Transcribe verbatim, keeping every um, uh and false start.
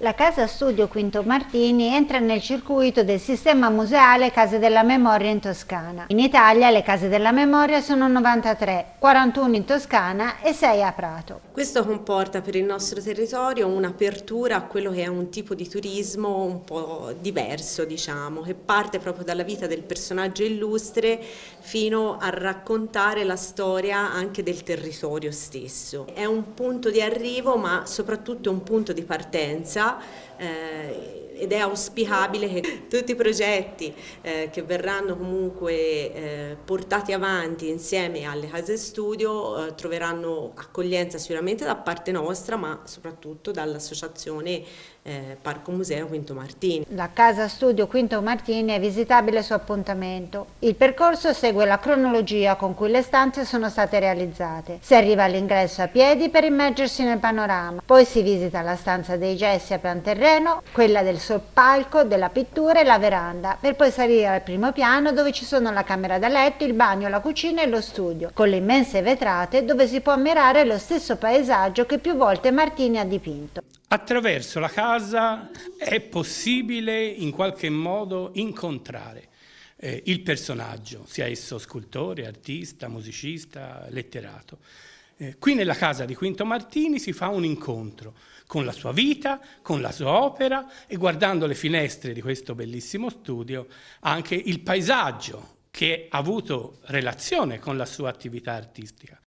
La Casa Studio Quinto Martini entra nel circuito del sistema museale Case della Memoria in Toscana. In Italia le Case della Memoria sono novantatré, quarantuno in Toscana e sei a Prato. Questo comporta per il nostro territorio un'apertura a quello che è un tipo di turismo un po' diverso, diciamo, che parte proprio dalla vita del personaggio illustre fino a raccontare la storia anche del territorio stesso. È un punto di arrivo, ma soprattutto un punto di partenza. Eh, ed è auspicabile che tutti i progetti eh, che verranno comunque eh, portati avanti insieme alle case studio eh, troveranno accoglienza sicuramente da parte nostra, ma soprattutto dall'associazione eh, Parco Museo Quinto Martini. La Casa Studio Quinto Martini è visitabile su appuntamento. Il percorso segue la cronologia con cui le stanze sono state realizzate. Si arriva all'ingresso a piedi per immergersi nel panorama, poi si visita la stanza dei gessi a pian terreno, quella del soppalco, della pittura e la veranda, per poi salire al primo piano dove ci sono la camera da letto, il bagno, la cucina e lo studio, con le immense vetrate dove si può ammirare lo stesso paesaggio che più volte Martini ha dipinto. Attraverso la casa è possibile in qualche modo incontrare eh, il personaggio, sia esso scultore, artista, musicista, letterato. Eh, qui nella casa di Quinto Martini si fa un incontro con la sua vita, con la sua opera e guardando le finestre di questo bellissimo studio anche il paesaggio che ha avuto relazione con la sua attività artistica.